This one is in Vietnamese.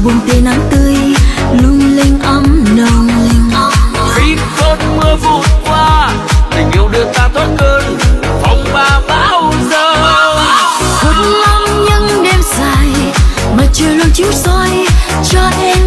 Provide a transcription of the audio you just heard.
buông tia nắng tươi lung linh ấm nồng. Khi cơn mưa vụt qua, tình yêu đưa ta thoát cơn phong ba bão giông. Hút lắm những đêm dài, mặt trời luôn chiếu soi cho em